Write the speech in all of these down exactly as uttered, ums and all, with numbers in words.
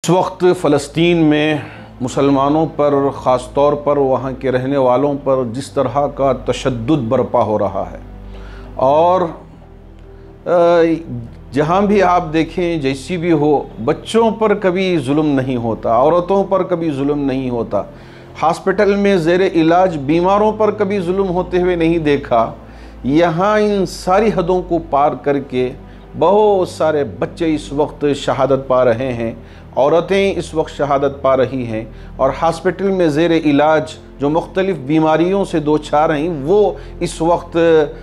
اس وقت فلسطین میں مسلمانوں پر، خاص طور پر وہاں کے رہنے والوں پر جس طرح کا تشدد برپا ہو رہا ہے، اور جہاں بھی آپ دیکھیں جیسی بھی ہو، بچوں پر کبھی ظلم نہیں ہوتا، عورتوں پر کبھی ظلم نہیں ہوتا، ہاسپٹل میں زیر علاج بیماروں پر کبھی ظلم ہوتے ہوئے نہیں دیکھا۔ یہاں ان ساری حدوں کو پار کر کے بہت سارے بچے اس وقت شہادت پا رہے ہیں، عورتیں اس وقت شہادت پا رہی ہیں، اور ہاسپٹل میں زیر علاج جو مختلف بیماریوں سے دوچار ہیں وہ اس وقت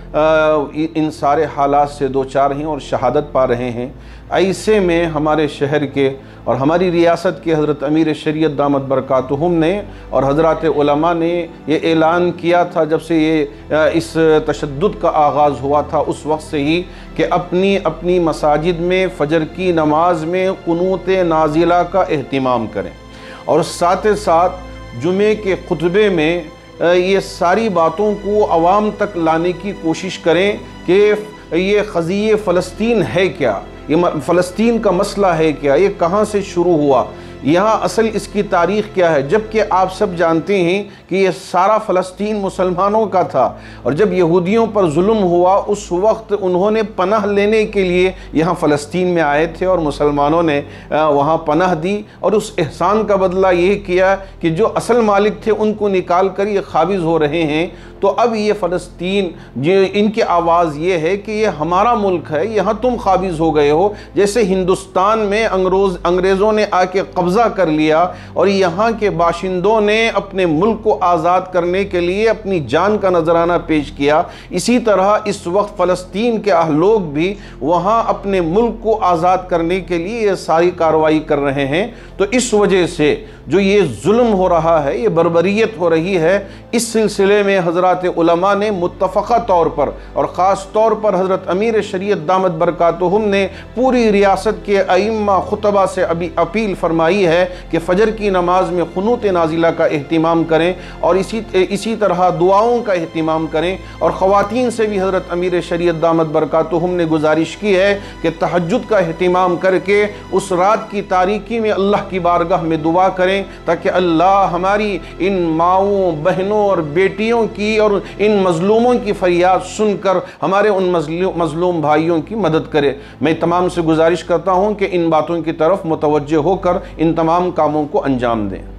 ان سارے حالات سے دوچار ہیں اور شہادت پا رہے ہیں۔ ایسے میں ہمارے شہر کے اور ہماری ریاست کے حضرت امیر شریعت دامت برکاتہم نے اور حضرات علماء نے یہ اعلان کیا تھا جب سے یہ اس تشدد کا آغاز ہوا تھا، اس وقت سے ہی، کہ اپنی اپنی مساجد میں فجر کی نماز میں قنوت نازلہ کا اہتمام کریں، اور ساتھ ساتھ جمعے کے خطبے میں یہ ساری باتوں کو عوام تک لانے کی کوشش کریں کہ یہ قضیہ فلسطین ہے کیا، یہ فلسطین کا مسئلہ ہے کیا، یہ کہاں سے شروع ہوا، یہاں اصل اس کی تاریخ کیا ہے، جبکہ آپ سب جانتے ہیں کہ یہ سارا فلسطین مسلمانوں کا تھا، اور جب یہودیوں پر ظلم ہوا اس وقت انہوں نے پناہ لینے کے لیے یہاں فلسطین میں آئے تھے، اور مسلمانوں نے وہاں پناہ دی، اور اس احسان کا بدلہ یہ کیا کہ جو اصل مالک تھے ان کو نکال کر یہ قابض ہو رہے ہیں۔ تو اب یہ فلسطین، ان کی آواز یہ ہے کہ یہ ہمارا ملک ہے، یہاں تم قابض ہو گئے ہو، جیسے ہندوستان میں انگریز انگریزوں نے آ کے قبضہ کر لیا اور یہاں کے باشندوں نے اپنے ملک کو آزاد کرنے کے لیے اپنی جان کا نذرانہ پیش کیا، اسی طرح اس وقت فلسطین کے لوگ بھی وہاں اپنے ملک کو آزاد کرنے کے لیے یہ ساری کارروائی کر رہے ہیں۔ تو اس وجہ سے جو یہ ظلم ہو رہا ہے، یہ بربریت ہو رہی ہے، اس سلسلے میں حضرات علماء نے متفقہ طور پر اور خاص طور پر حضرت امیر شریعت دامت برکاتہم نے پوری ریاست کے ائمہ خطبہ سے ابھی اپیل فرمائی ہے کہ فجر کی نماز میں قنوت نازلہ کا اہتمام کریں، اور اسی اسی طرح دعاؤں کا اہتمام کریں، اور خواتین سے بھی حضرت امیر شریعت دامت برکاتہم نے گزارش کی ہے کہ تہجد کا اہتمام کر کے اس رات کی تاریکی میں اللہ کی بارگاہ میں دعا کریں تاکہ اللہ ہماری ان ماؤں، بہنوں اور بیٹیوں کی اور ان مظلوموں کی فریاد سن کر ہمارے ان مظلوم بھائیوں کی مدد کرے۔ میں تمام سے گزارش کرتا ہوں کہ ان باتوں کی طرف متوجہ ہو کر ان تمام کاموں کو انجام دیں۔